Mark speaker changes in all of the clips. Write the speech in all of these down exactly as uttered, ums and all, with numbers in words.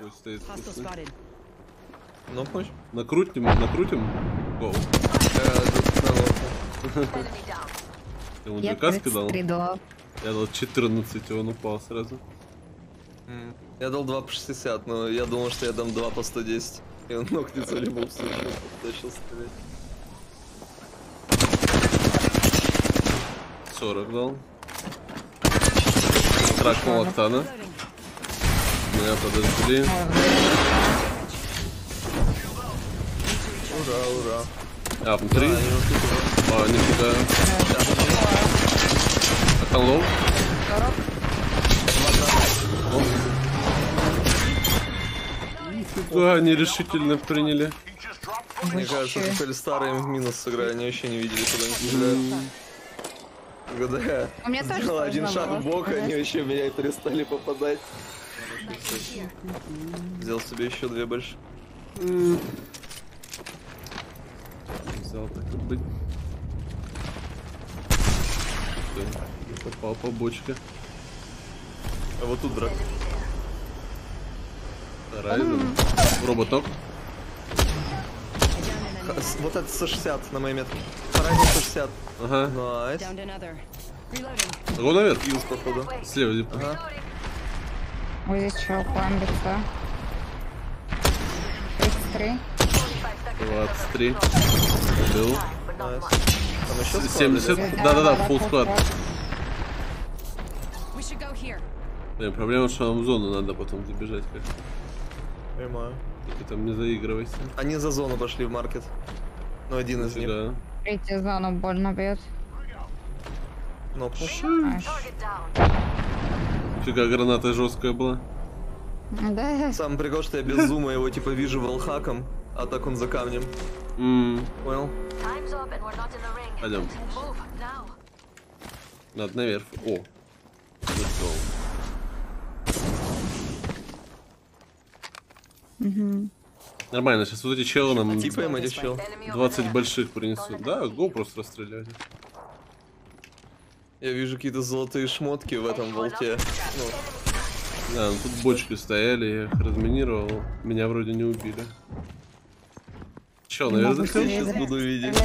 Speaker 1: Ой, стоит.
Speaker 2: Ну, пусть.
Speaker 1: Накрутим, накрутим. Гоу. Ты ему две каски дал? Я дал четырнадцать, и он упал сразу.
Speaker 2: Я дал два по шестьдесят, но я думал, что я дам два по сто десять. И он нокнется либо в случае, начал стрелять.
Speaker 1: сорок дал. Тракнул Октана. Меня подожгли.
Speaker 2: Ура, ура.
Speaker 1: А, внутри? А, нифига. Октан лоу. Нифига, они решительно приняли.
Speaker 2: Мне кажется, теперь старые в минус сыграли, они вообще не видели, куда они играют. Когда я сделал один шаг в бок, они вообще меня перестали попадать. Взял себе еще две больше.
Speaker 1: Взял так и быть. Попал по бочке.
Speaker 2: А вот тут драк.
Speaker 1: Райзен. Роботок.
Speaker 2: Вот это сто шестьдесят на моей метке. Райзен сто шестьдесят.
Speaker 1: Ага.
Speaker 2: Найс.
Speaker 1: Го наверх.
Speaker 2: Юз, походу.
Speaker 1: Слева, типа.
Speaker 2: Ага.
Speaker 3: Ой, здесь что, ламбится. тридцать три.
Speaker 1: двадцать три. Был.
Speaker 2: Найс. Там еще
Speaker 1: семьдесят. Да-да-да, фулл склад. Блин, проблема, что нам в зону надо потом забежать как.
Speaker 2: Понимаю.
Speaker 1: Ты там не заигрывайся.
Speaker 2: Они за зону пошли в маркет. Ну, один из них.
Speaker 1: Да.
Speaker 3: Третью зону больно бьет.
Speaker 2: Ну,
Speaker 1: Фига, граната жесткая была.
Speaker 3: Да.
Speaker 2: Самый прикол, что я без зума его типа вижу волхаком, а так он за камнем.
Speaker 1: Ммм.
Speaker 2: Понял?
Speaker 1: Пойдем. Надо наверх. О.
Speaker 3: Угу.
Speaker 1: Нормально, сейчас вот эти челы нам
Speaker 2: Типа им этих чел.
Speaker 1: двадцать больших принесут. Да, го просто расстреляли.
Speaker 2: Я вижу какие-то золотые шмотки в этом волте. Ну.
Speaker 1: Да, ну тут бочки стояли, я их разминировал. Меня вроде не убили. Чел, наверное,
Speaker 2: сейчас буду видеть.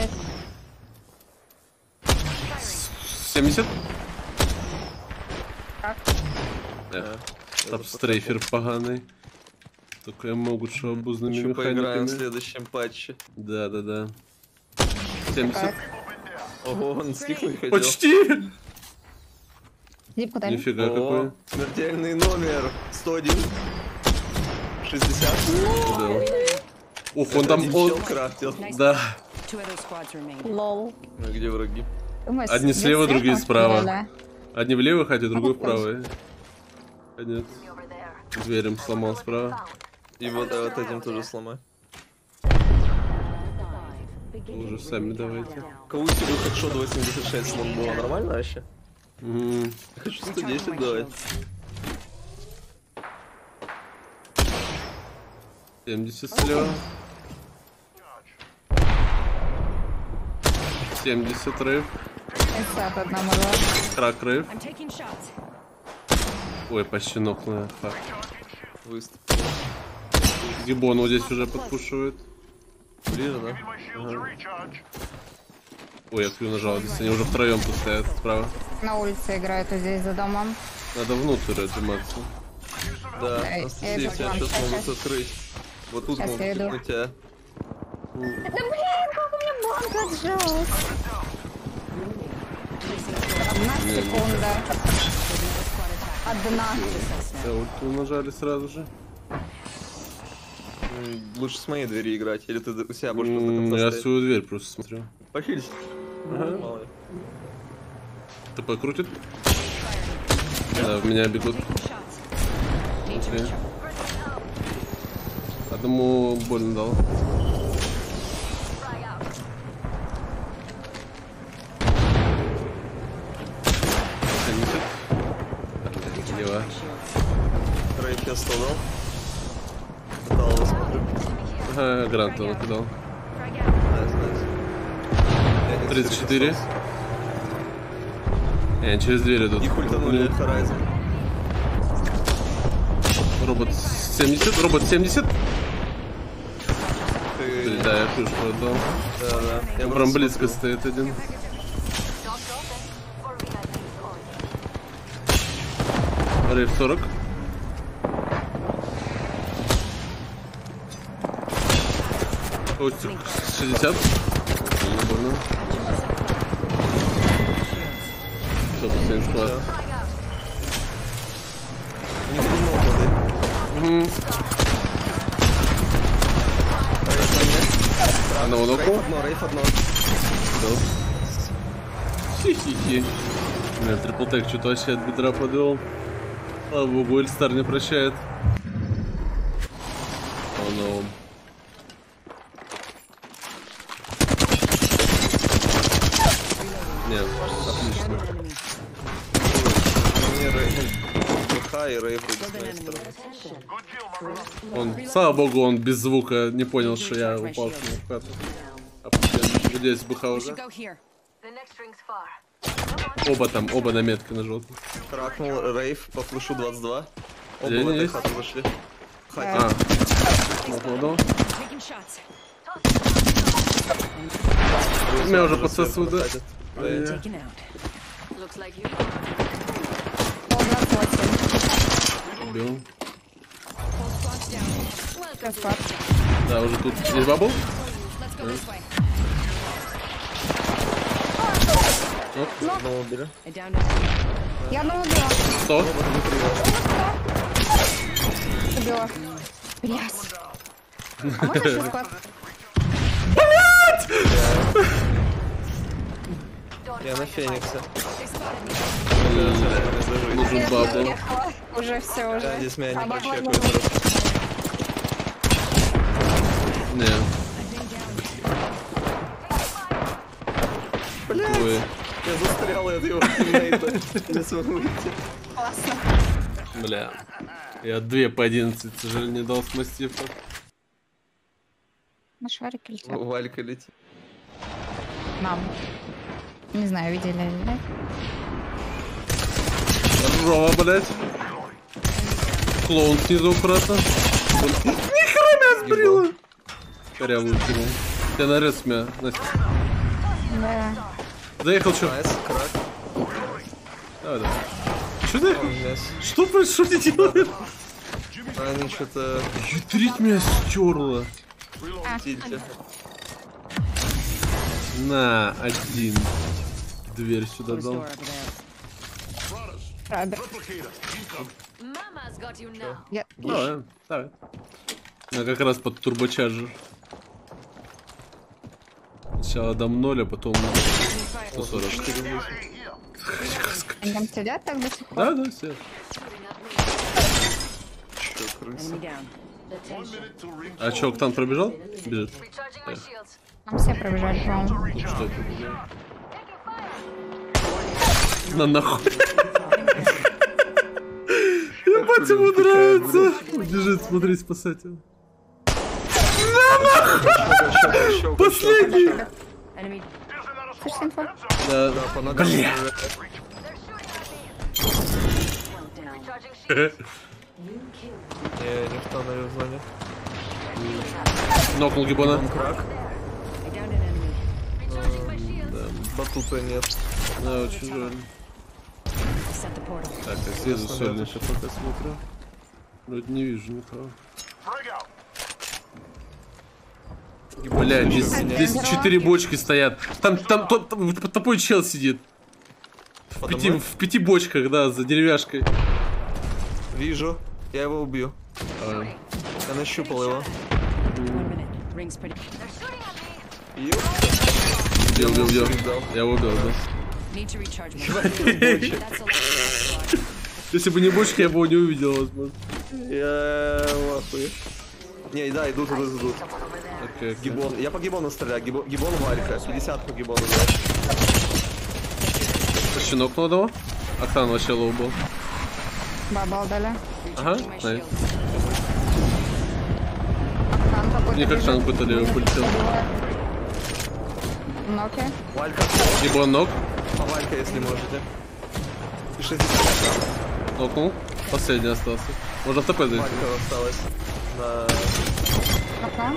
Speaker 1: семьдесят?
Speaker 3: Как?
Speaker 1: Эх, топ-стрейфер поганый. Только я могу, что обузными
Speaker 2: Еще
Speaker 1: механиками.
Speaker 2: поиграем в следующем патче.
Speaker 1: Да, да, да. семьдесят?
Speaker 2: Ого, он стихнуть хотел.
Speaker 1: Почти!
Speaker 3: Зипку дай.
Speaker 1: Нифига
Speaker 2: О,
Speaker 1: какой.
Speaker 2: смертельный номер. сто один. шестьдесят.
Speaker 1: Да. Ух, он там... Он...
Speaker 2: крафтил.
Speaker 1: Да.
Speaker 3: Лол.
Speaker 2: Ну где враги?
Speaker 3: Думаешь,
Speaker 1: Одни слева, другие справа.
Speaker 3: стреляли?
Speaker 1: Одни в левых, а те другой вправо. Нет. Зверем сломал справа.
Speaker 2: И вот, а вот этим тоже сломай.
Speaker 1: Уже сами давайте.
Speaker 2: Кого тебе хедшот восемьдесят шесть слон было нормально вообще?
Speaker 1: М-м.
Speaker 2: Хочу сто десять давать.
Speaker 1: семьдесят слева. семьдесят рейв.
Speaker 3: пятьдесят одному два.
Speaker 1: Крак рейв. Ой, почти нокнула. Фак.
Speaker 2: Выступ.
Speaker 1: Гибон вот здесь уже подпушивает.
Speaker 2: Ближе, да?
Speaker 1: Ага. Ой, я Q нажал, здесь они уже втроем тут стоят справа.
Speaker 3: На улице играют вот здесь за домом.
Speaker 1: Надо внутрь отжиматься.
Speaker 2: Да,
Speaker 3: Эй,
Speaker 2: Анастасия,
Speaker 3: я
Speaker 2: тебя
Speaker 3: иду к вам,
Speaker 2: сейчас могут
Speaker 3: сейчас.
Speaker 2: открыть. Вот тут
Speaker 3: Сейчас
Speaker 2: могут
Speaker 3: я иду.
Speaker 2: кикнуть тебя.
Speaker 3: Да блин, как у меня банк отжалась. Одна секунда. Одна.
Speaker 1: Да, вот Q нажали сразу же.
Speaker 2: М, Лучше с моей двери играть, или ты у себя будешь
Speaker 1: М,
Speaker 2: просто
Speaker 1: Я
Speaker 2: там
Speaker 1: свою дверь просто смотрю.
Speaker 2: Похились.
Speaker 1: Ага.
Speaker 2: Мало ли.
Speaker 1: ТП крутит? Да, в меня бегут. Внутри. Одному больно дал. Лево.
Speaker 2: Трейд я сто дал. Каталого смотрю.
Speaker 1: Ага, грант он накидал.
Speaker 2: Найс, найс. Я не
Speaker 1: тридцать четыре. Не, через дверь идут.
Speaker 2: И хультанули Horizon.
Speaker 1: Робот семьдесят, робот семьдесят.
Speaker 2: Ты...
Speaker 1: Да, я пишу, продал.
Speaker 2: Да, да. Я
Speaker 1: Он прям близко стоит один. Рейв сорок. Остик шестьдесят. Не больно. Все, последний склад.
Speaker 2: Не придумал воды.
Speaker 1: Угу. Одного
Speaker 2: Рейф
Speaker 1: нокнул.
Speaker 2: одно, рейф одно.
Speaker 1: Хи-хи-хи. Бля, триплтек что-то вообще от бедра подвел. Слава богу, Эльстар не прощает. О, но. Нет, отлично.
Speaker 2: Не, рейф. БХ и рейф вроде с моей стороны.
Speaker 1: Он, слава богу, он без звука не понял, что я упал к нему в хату. А потом где здесь БХ уже? Оба там, оба на метке на желтом.
Speaker 2: Кракнул рейф по флешу двадцать два. Оба
Speaker 1: Где
Speaker 2: в
Speaker 1: они
Speaker 2: этой
Speaker 1: есть?
Speaker 2: хату зашли.
Speaker 1: А, ну, меня уже подсосут, да? Убил. Да, уже тут есть бабл?
Speaker 2: Одного убили.
Speaker 3: Я одного убила.
Speaker 1: Сто.
Speaker 3: Убила. Блядь. А можно еще склад?
Speaker 2: Я на Фениксе.
Speaker 1: Нужен бабл.
Speaker 3: Уже все,
Speaker 2: Да,
Speaker 3: уже.
Speaker 2: здесь меня не
Speaker 3: Бабла
Speaker 2: прочекают.
Speaker 3: нужна.
Speaker 1: Не. Ой.
Speaker 2: Я застрял от его тиммейта. Не смогу выйти.
Speaker 3: Классно.
Speaker 1: Бля. Я две по одиннадцать, к сожалению, не дал с мастифа.
Speaker 3: На шарик летит.
Speaker 2: Валька летит.
Speaker 3: Нам. Не знаю, видели ли, да?
Speaker 1: Здорово, блядь. Клоун снизу аккуратно. Нихера сбрила. Корявую кинул. Я нарез меня, Настя.
Speaker 3: Да.
Speaker 1: Заехал, чё?
Speaker 2: Найс, крак.
Speaker 1: Давай, давай. Что ты?
Speaker 2: Yes.
Speaker 1: Что происходит? Что ты делаешь?
Speaker 2: Они что-то...
Speaker 1: Ядрить меня стерло.
Speaker 2: Тильте.
Speaker 1: На, один. Дверь сюда дал.
Speaker 3: Правда. Я...
Speaker 1: Давай, давай. Я как раз под турбочарджер. Сначала дам ноль, а потом сто сорок.
Speaker 3: Они там сидят так до сих пор?
Speaker 1: Да, да, все.
Speaker 2: Что, крыса?
Speaker 1: А чё, Октан пробежал? Бежит.
Speaker 3: Там все пробежали, по-моему.
Speaker 1: Что это было? На нахуй. Ебать, ему нравится. Бежит, смотри, спасать его. Последний!
Speaker 3: Слышишь инфу?
Speaker 1: Да.
Speaker 2: По ногам.
Speaker 1: Бля.
Speaker 2: Не, никто на зоне.
Speaker 1: Нокнул гибона.
Speaker 2: Он крак. Батута нет.
Speaker 1: Да, очень жаль. Так, я съезжу сольника, пока смотрю. Вроде не вижу никого. Бля, здесь, здесь четыре бочки стоят. Там, там, тот, там, топой чел сидит. В пяти, в пяти бочках, да, за деревяшкой.
Speaker 2: Вижу. Я его убью.
Speaker 1: А,
Speaker 2: Я нащупал его.
Speaker 1: убил, убил, убил. Я его убил, да. Если бы не бочки, я бы его не увидел, возможно.
Speaker 2: Я в ахуе. Не, да, идут, идут, идут.
Speaker 1: Окей, окей.
Speaker 2: Гибон. Я по гибону стреляю. Гибон, гибон Валька. пятьдесят по гибону, да.
Speaker 1: Почти нокнул одного. Октан вообще лоу был.
Speaker 3: Бабал дали.
Speaker 1: Ага, найс.
Speaker 3: Там какой-то
Speaker 1: Мне как
Speaker 3: бежит.
Speaker 1: танк будто лево полетел.
Speaker 3: Ноки.
Speaker 2: Валька.
Speaker 1: Гибон нок.
Speaker 2: По Валька, если можете. И шестьдесят.
Speaker 1: Нокнул. Последний остался. Можно в ТП зайти.
Speaker 2: Малька осталась. На...
Speaker 3: Ага.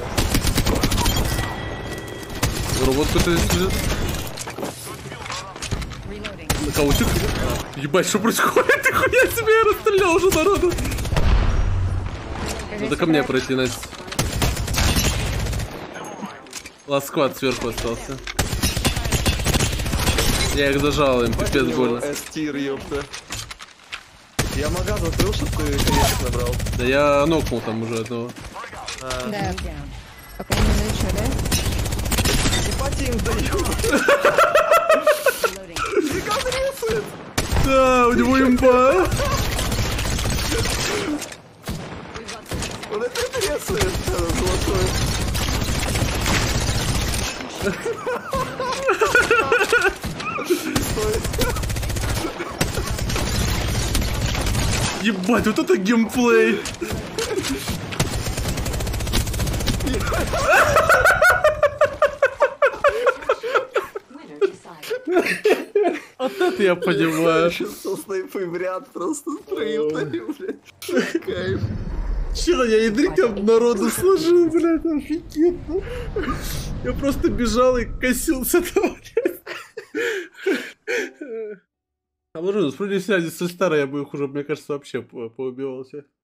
Speaker 1: Робот кто-то здесь лежит. На каучик. Ебать, что происходит? Ты хуя себе, я расстрелял уже народу. Надо ко мне пройти, Настя. Ласквад сверху остался. Я их зажал, им пипец больно.
Speaker 2: Эстир, ёпта. Я мага закрыл, чтоб ты конечек набрал.
Speaker 1: Да я нокнул там уже одного.
Speaker 2: А,
Speaker 3: Да. Пока не начали.
Speaker 2: ебать им дают.
Speaker 1: Да, у него имба.
Speaker 2: Он это трясает, золотой.
Speaker 1: Ебать, вот это геймплей. Вот это я понимаю.
Speaker 2: Со снайпой в ряд просто строил, блядь. Кайф.
Speaker 1: Че, я ядриком народу сложил, блядь, офигенно. Я просто бежал и косился там, блядь. А может, с связи со старой я бы их уже, мне кажется, вообще поубивался.